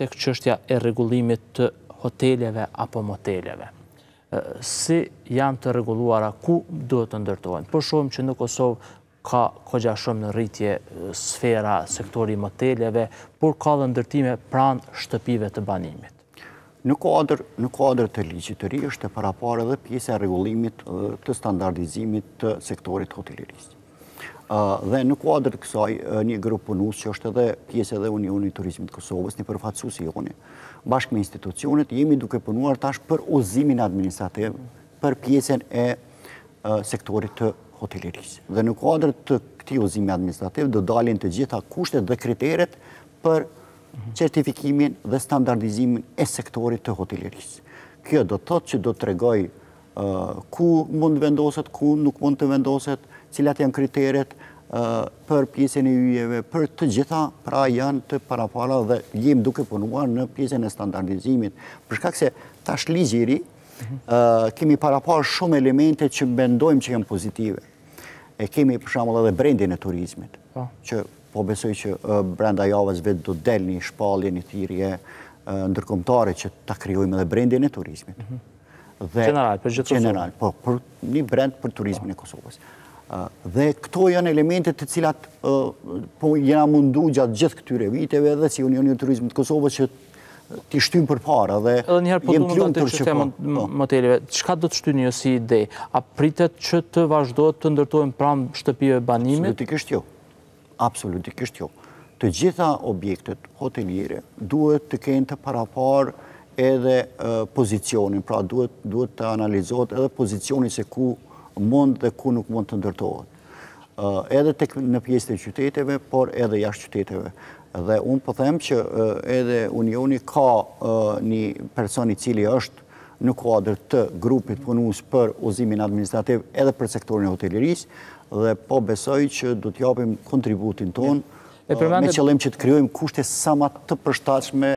tek çështja e rregullimit të hoteleve apo moteleve. Si janë të rregulluara, ku duhet të ndërtohen? Po shohim që në Kosovë ka kogja shumë në rritje sfera, sektori moteleve, por ka dhe ndërtime pranë shtëpive të banimit. Në kuadër të ligjit të ri është e paraparë edhe pjesë e rregullimit të standardizimit të sektorit hotelerisë. Dhe në kuadër të kësaj një grup punues që është edhe pjesë edhe Unioni i Turizmit të Kosovës, një përfaqësues i joni, bashkë me institucionet, jemi duke punuar tash për udhëzimin administrativ për pjesën e sektorit të hotelerisë. Dhe në kuadër të këtij udhëzimi administrativ do dalin të gjitha kushtet dhe kriteret për certifikimin dhe standardizimin e sektorit të hotelerisë. Kjo do të thotë që do të tregoj ku mund të vendoset, ku nuk mund të vendoset, cilat janë kriteret për pjesën e yjeve, për të gjitha, pra janë të parapara dhe jemi duke punuar në pjesën e standardizimit. Për shkak se tash ligji i ri, kemi parapar shumë elemente që mendojmë që janë pozitive. E kemi për shembull edhe brendin e turizmit, që po besoj që brenda javës vetë do del një shpallje, një thirrje ndërkombëtare që ta krijojmë edhe brendin e turizmit. General, për gjithë Kosovën. General, po, për një brend për turizmin e Kosovës. Dhe këto janë elementet të cilat po jena mundu gjatë gjithë këtyre viteve dhe si Unioni i Turizmit të Kosovës që t'i shtymë përpara dhe jem të lumtur që po. Moteleve, çka do të shtyni ju si ide? A pritet që të vazhdohet të ndërtohen pranë shtëpive banimit? Absolutikisht jo. Absolutikisht jo. Të gjitha objektet hoteliere duhet të kenë të parapar edhe pozicionin, pra duhet të analizohet edhe pozicioni se ku mund dhe ku nuk mund të ndërtohet. Edhe në pjesë të qyteteve, por edhe jashtë qyteteve. Dhe unë po them që edhe Unioni ka një person i cili është në kuadër të grupit punues për udhëzimin administrativ edhe për sektorin e hotelerisë dhe po besoj që do t'japim kontributin ton me qëllim që të krijojmë kushte sa më të përshtatshme